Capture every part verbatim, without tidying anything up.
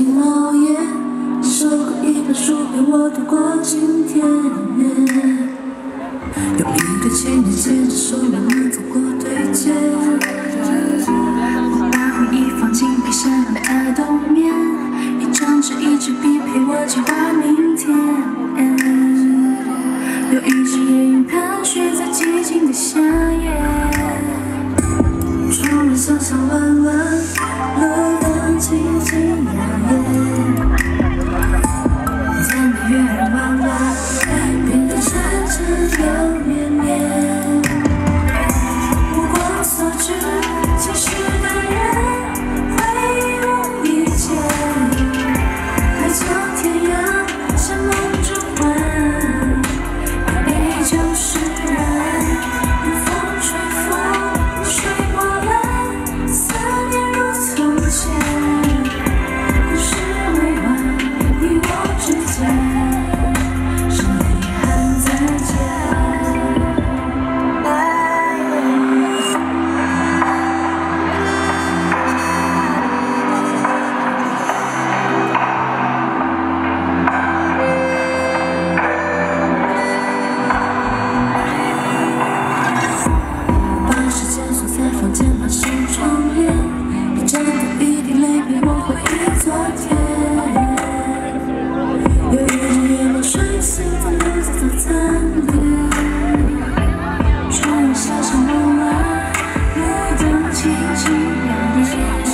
进熬夜，你手过一本书陪我度过今天。有一对情侣牵着手慢慢走过对街，我把回忆放进皮箱里爱冬眠，一张纸一支笔陪我计划明天。有一只夜莺盘旋在寂静的夏夜，窗外小小弯弯，路灯静静摇曳，在那月儿弯弯，变得缠缠又绵绵。目光所至，前世的人会无意间，海角天涯，像梦中幻，依旧是人，如风吹拂，水波澜，思念如从前。故事未完，你我之间，是遗憾再见。把时间锁在房间，把手窗帘，一盏灯，一滴泪陪我回忆昨天。有一只夜幕睡醒，在绿色早餐店，窗外小小弯弯，路灯轻轻摇曳，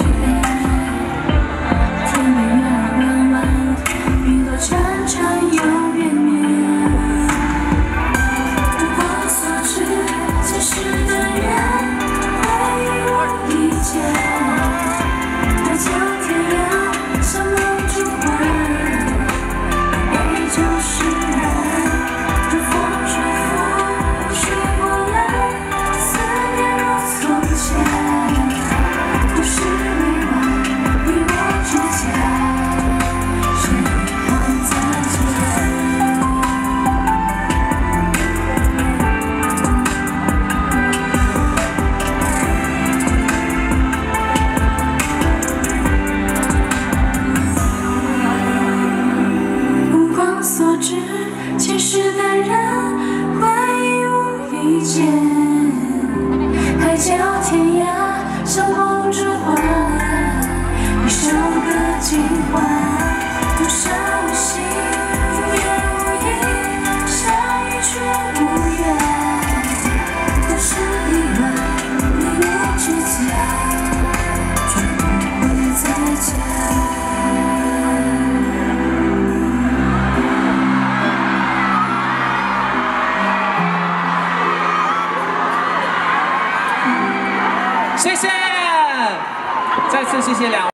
天边月儿弯弯，云朵缠缠又绵绵。目光所至，前世的人会无意间，海角天涯，像梦中幻，依旧是人，如风吹拂，水波澜，思念如从前。故事未完，你我之间，是遗憾再见。目光所至，前世的人会无意间，海角天涯，像梦中幻，一首歌尽欢，无声无息，无言无语，相遇却无缘。故事已完，你我之间，绝不会再见。 谢谢，再次谢谢两位。